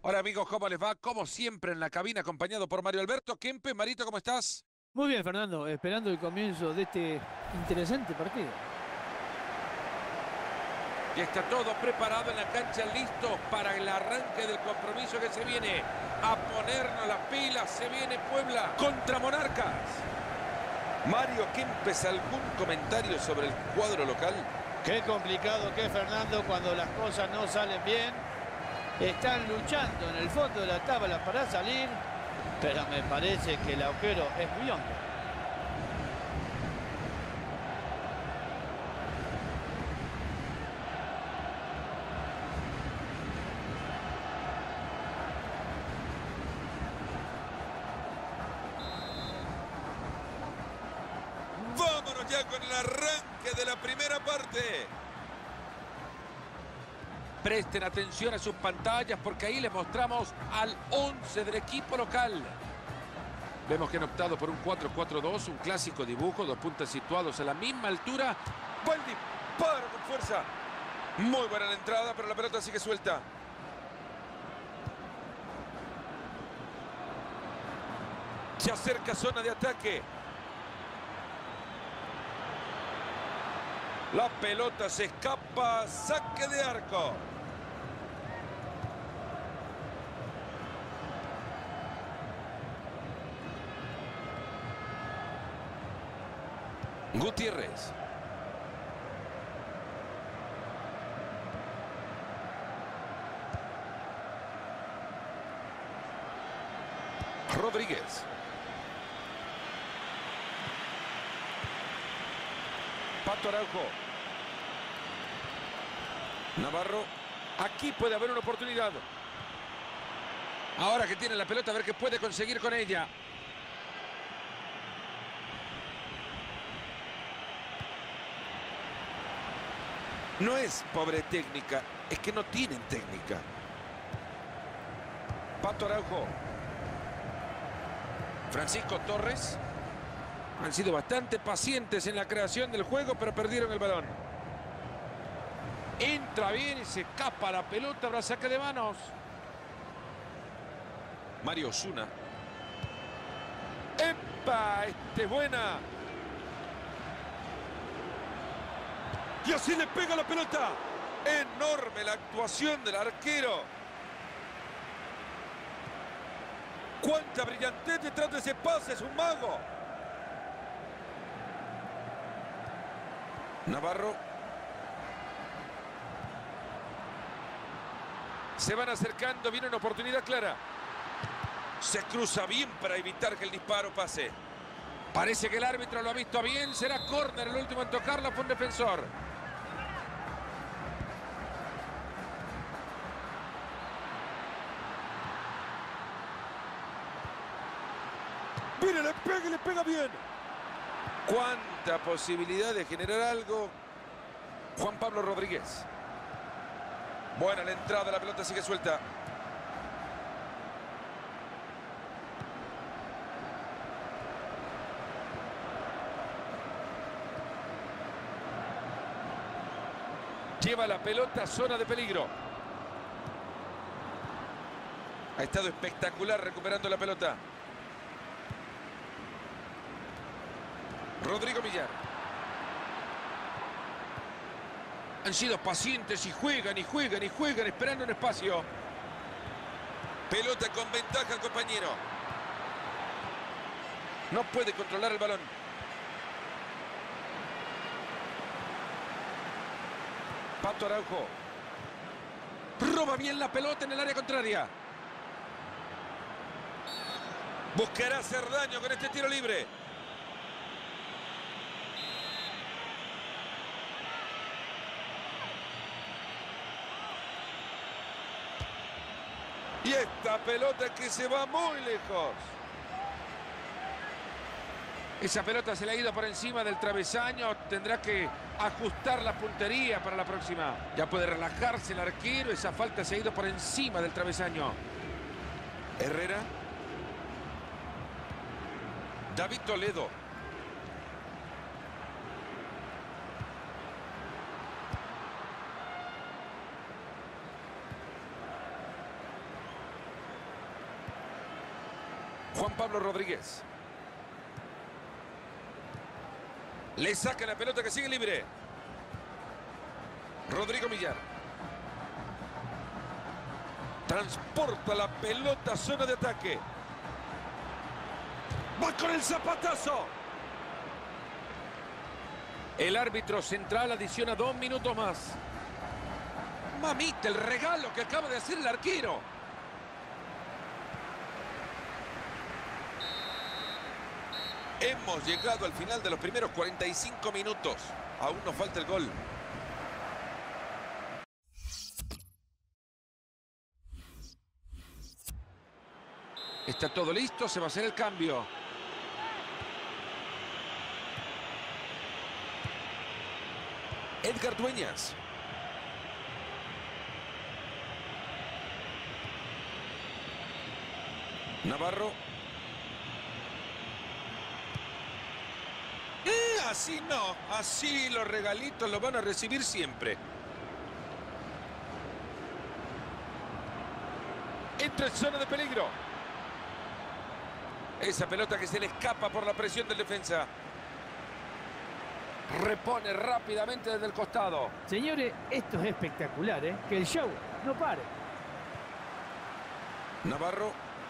Hola amigos, ¿cómo les va? Como siempre en la cabina acompañado por Mario Alberto Kempe. Marito, ¿cómo estás? Muy bien, Fernando, esperando el comienzo de este interesante partido. Ya está todo preparado en la cancha, listo para el arranque del compromiso que se viene. A ponernos las pilas, se viene Puebla contra Monarcas. Mario Kempes, ¿algún comentario sobre el cuadro local? Qué complicado que es, Fernando, cuando las cosas no salen bien. Están luchando en el fondo de la tabla para salir, pero me parece que el agujero es muy hondo. Vámonos ya con el arranque de la primera parte. Presten atención a sus pantallas porque ahí les mostramos al 11 del equipo local. Vemos que han optado por un 4-4-2, un clásico dibujo, dos puntas situados a la misma altura. Buen disparo con fuerza. Muy buena la entrada, pero la pelota sigue suelta. Se acerca zona de ataque. La pelota se escapa, saque de arco. Gutiérrez. Rodríguez. Pato Araujo. Navarro. Aquí puede haber una oportunidad. Ahora que tiene la pelota, a ver qué puede conseguir con ella. No es pobre técnica, es que no tienen técnica. Pato Araujo. Francisco Torres. Han sido bastante pacientes en la creación del juego, pero perdieron el balón. Entra bien y se escapa la pelota, ahora saque de manos. Mario Osuna. ¡Epa! Este es buena. Y así le pega la pelota. Enorme la actuación del arquero. ¡Cuánta brillantez detrás de ese pase! ¡Es un mago! Navarro. Se van acercando, viene una oportunidad clara. Se cruza bien para evitar que el disparo pase. Parece que el árbitro lo ha visto bien. Será córner, el último en tocarla fue un defensor. Mire, le pega bien. Cuánta posibilidad de generar algo. Juan Pablo Rodríguez. Buena la entrada, la pelota sigue suelta. Lleva la pelota a zona de peligro. Ha estado espectacular recuperando la pelota. Rodrigo Millar. Han sido pacientes y juegan y juegan y juegan esperando un espacio. Pelota con ventaja al compañero. No puede controlar el balón. Pato Araujo. Roba bien la pelota en el área contraria. Buscará hacer daño con este tiro libre. Y esta pelota que se va muy lejos. Esa pelota se le ha ido por encima del travesaño. Tendrá que ajustar la puntería para la próxima. Ya puede relajarse el arquero. Esa falta se ha ido por encima del travesaño. Herrera. David Toledo. Juan Pablo Rodríguez. Le saca la pelota que sigue libre. Rodrigo Millar. Transporta la pelota a zona de ataque. Va con el zapatazo. El árbitro central adiciona 2 minutos más. Mamita, el regalo que acaba de hacer el arquero. Hemos llegado al final de los primeros 45 minutos. Aún nos falta el gol. Está todo listo, se va a hacer el cambio. Edgar Dueñas. Navarro. Así no, así los regalitos los van a recibir siempre. Entra en zona de peligro. Esa pelota que se le escapa por la presión del defensa. Repone rápidamente desde el costado. Señores, esto es espectacular, ¿eh? Que el show no pare. Navarro.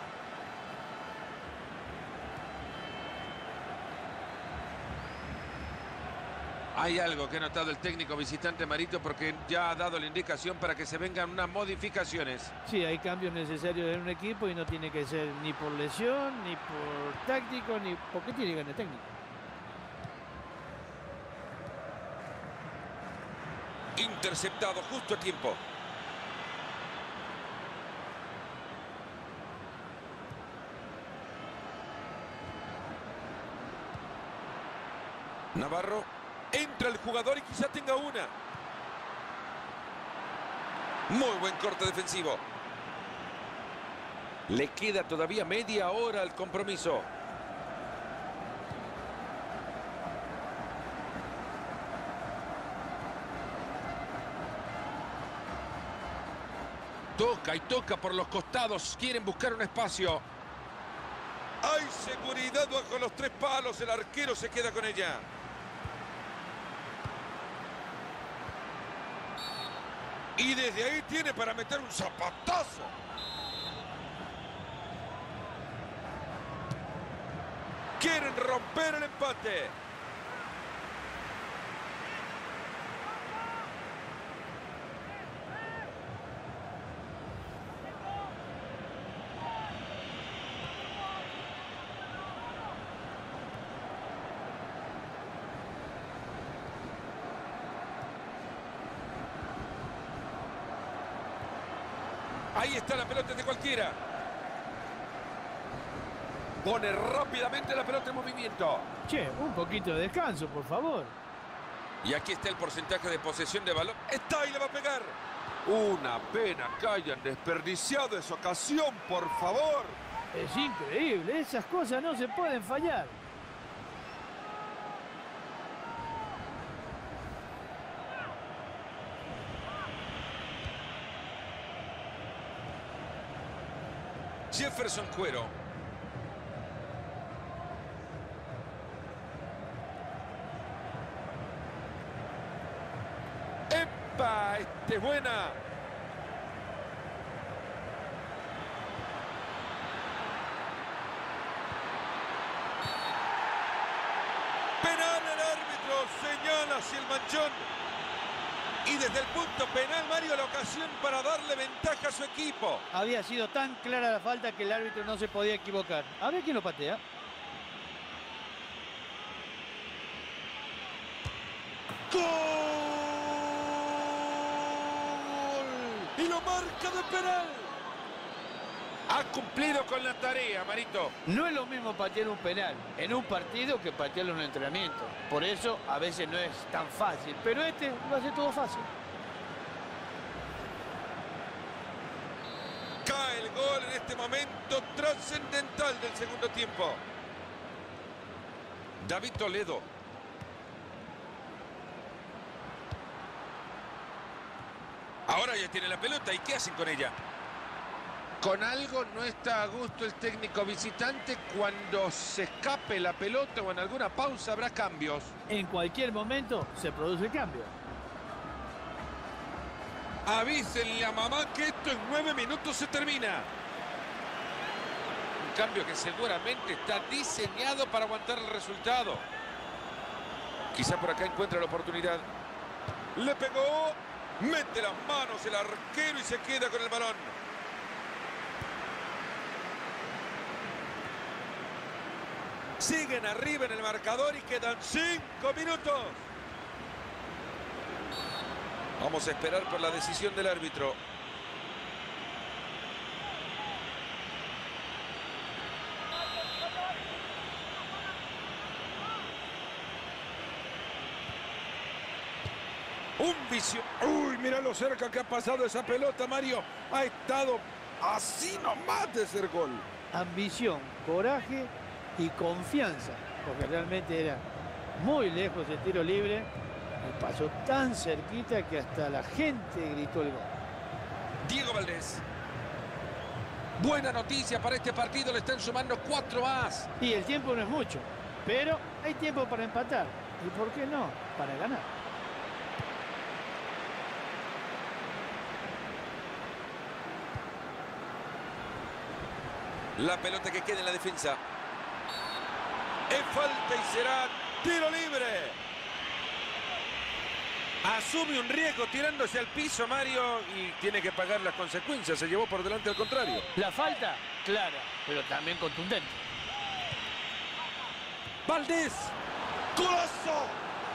Hay algo que ha notado el técnico visitante Marito, porque ya ha dado la indicación para que se vengan unas modificaciones. Sí, hay cambios necesarios en un equipo y no tiene que ser ni por lesión, ni por táctico, ni porque tiene que ganar técnico. Interceptado justo a tiempo. Navarro. Entra el jugador y quizá tenga una. Muy buen corte defensivo. Le queda todavía media hora al compromiso. Toca y toca por los costados. Quieren buscar un espacio. Hay seguridad bajo los 3 palos. El arquero se queda con ella. Y desde ahí tiene para meter un zapatazo. Quieren romper el empate. Ahí está la pelota de cualquiera. Pone rápidamente la pelota en movimiento. Che, un poquito de descanso, por favor. Y aquí está el porcentaje de posesión de balón. Está y le va a pegar. Una pena que hayan desperdiciado esa ocasión, por favor. Es increíble, esas cosas no se pueden fallar. Jefferson Cuero. ¡Epa! ¡Este es buena! Penal, el árbitro señala hacia el manchón. Y desde el punto penal, Mario, la ocasión para darle ventaja a su equipo. Había sido tan clara la falta que el árbitro no se podía equivocar. A ver quién lo patea. ¡Gol! Y lo marca de penal. Ha cumplido con la tarea, Marito. No es lo mismo patear un penal en un partido que patearlo en un entrenamiento. Por eso a veces no es tan fácil, pero este lo hace todo fácil. Cae el gol en este momento trascendental del segundo tiempo. David Toledo. Ahora ya tiene la pelota. ¿Y qué hacen con ella? Con algo no está a gusto el técnico visitante. Cuando se escape la pelota o en alguna pausa habrá cambios. En cualquier momento se produce el cambio. Avísenle a mamá que esto en 9 minutos se termina. Un cambio que seguramente está diseñado para aguantar el resultado. Quizá por acá encuentra la oportunidad. Le pegó. Mete las manos el arquero y se queda con el balón. Siguen arriba en el marcador y quedan 5 minutos. Vamos a esperar por la decisión del árbitro. Un vicio. Uy, mira lo cerca que ha pasado esa pelota, Mario. Ha estado así nomás de ser gol. Ambición, coraje y confianza, porque realmente era muy lejos el tiro libre y pasó tan cerquita que hasta la gente gritó el gol. Diego Valdés. Buena noticia para este partido, le están sumando 4 más. Y el tiempo no es mucho, pero hay tiempo para empatar. ¿Y por qué no? Para ganar. La pelota que queda en la defensa. Es falta y será tiro libre. Asume un riesgo tirándose al piso, Mario, y tiene que pagar las consecuencias. Se llevó por delante al contrario. La falta, clara, pero también contundente. Valdés. ¡Golazo!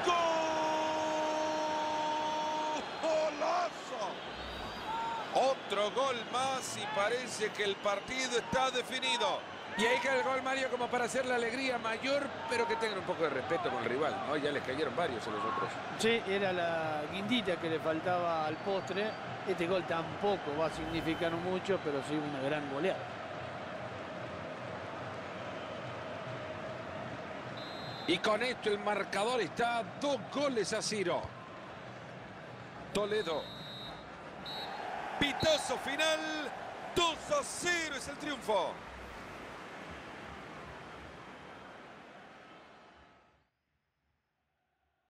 ¡Golazo! Otro gol más y parece que el partido está definido. Y ahí cae el gol, Mario, como para hacer la alegría mayor, pero que tengan un poco de respeto con el rival, ¿no? Ya les cayeron varios a los otros. Sí, era la guindita que le faltaba al postre. Este gol tampoco va a significar mucho, pero sí una gran goleada. Y con esto el marcador está 2-0. Toledo. Pitazo final, 2-0 es el triunfo.